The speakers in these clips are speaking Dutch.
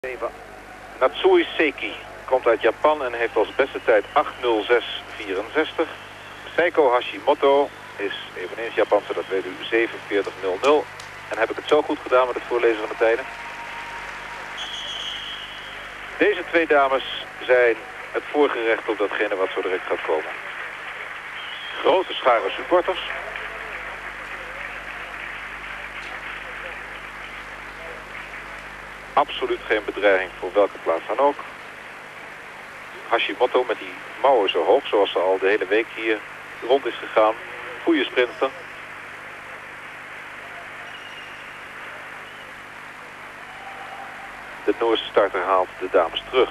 Natsue Seki komt uit Japan en heeft als beste tijd 8:06.64. Seiko Hashimoto is eveneens Japanse, dat weet u, 47:00. En heb ik het zo goed gedaan met het voorlezen van de tijden? Deze twee dames zijn het voorgerecht op datgene wat zo direct gaat komen. Grote scharen supporters. Absoluut geen bedreiging voor welke plaats dan ook. Hashimoto met die mouwen zo hoog, zoals ze al de hele week hier rond is gegaan. Goeie sprinter. De Noorse starter haalt de dames terug.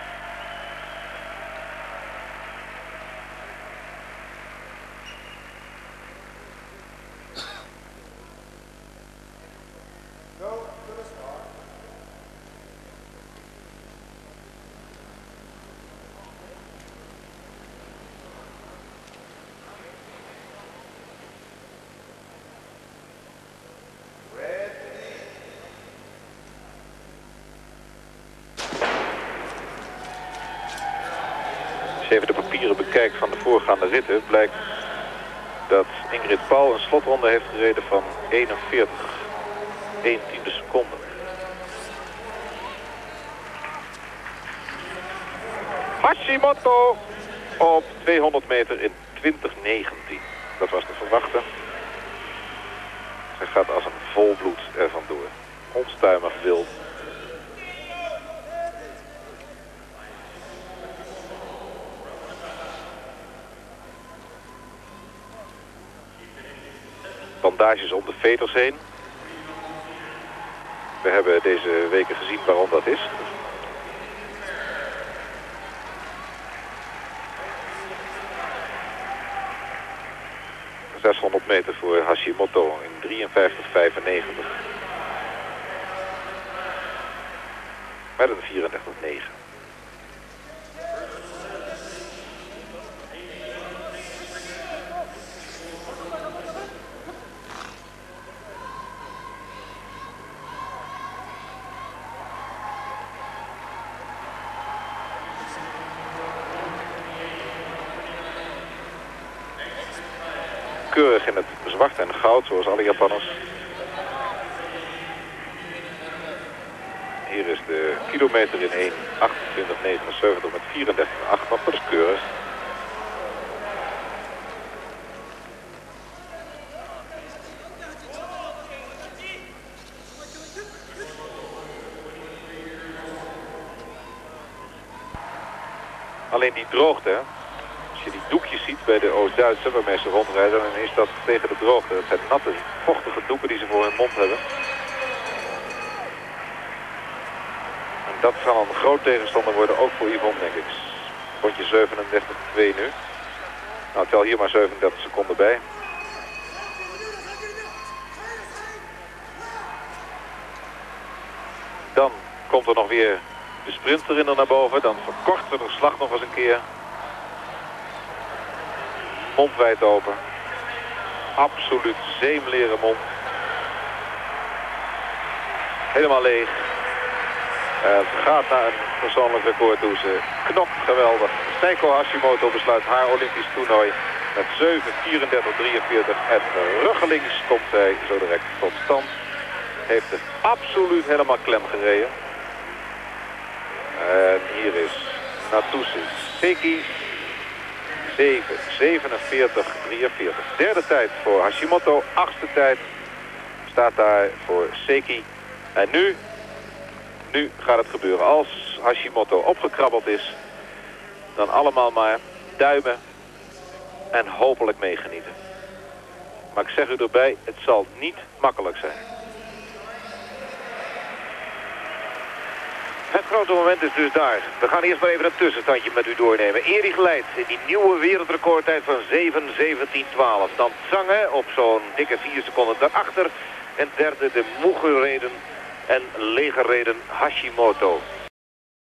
Als je even de papieren bekijkt van de voorgaande ritten, blijkt dat Ingrid Paul een slotronde heeft gereden van 41, 1/10 seconde. Hashimoto op 200 meter in 2019. Dat was te verwachten. Hij gaat als een volbloed er vandoor. Onstuimig wild. Bandages om de veters heen. We hebben deze weken gezien waarom dat is. ...600 meter voor Hashimoto in 53:95. Met een 34:9. Keurig in het zwart en goud, zoals alle Japanners. Hier is de kilometer in 1:28:79 met 34:8, maar dat is keurig. Alleen die droogte, hè? Als je die doekjes ziet bij de Oost-Duitse waarmee ze rondrijden, dan is dat tegen de droogte. Dat zijn natte, vochtige doeken die ze voor hun mond hebben. En dat zal een groot tegenstander worden, ook voor Yvonne, denk ik. Rondje 37:2 nu. Nou, tel hier maar 37 seconden bij. Dan komt er nog weer de sprinter in er naar boven. Dan verkort ze de slag nog eens een keer. Mond wijd open. Absoluut zeemleren mond. Helemaal leeg. Ze gaat naar een persoonlijk record toe. Ze knokt geweldig. Seiko Hashimoto besluit haar Olympisch toernooi met 7:34:43. En ruggelings komt zij zo direct tot stand. Heeft het absoluut helemaal klem gereden. En hier is Natsue Seki. 7:47:43. Derde tijd voor Hashimoto. Achtste tijd staat daar voor Seki. En nu gaat het gebeuren. Als Hashimoto opgekrabbeld is, dan allemaal maar duimen en hopelijk meegenieten. Maar ik zeg u erbij, het zal niet makkelijk zijn. Het grote moment is dus daar. We gaan eerst maar even een tussentandje met u doornemen. Erik leidt in die nieuwe wereldrecordtijd van 7:17:12. Dan Zange op zo'n dikke 4 seconden daarachter. En derde de moe gereden en leeggereden Hashimoto.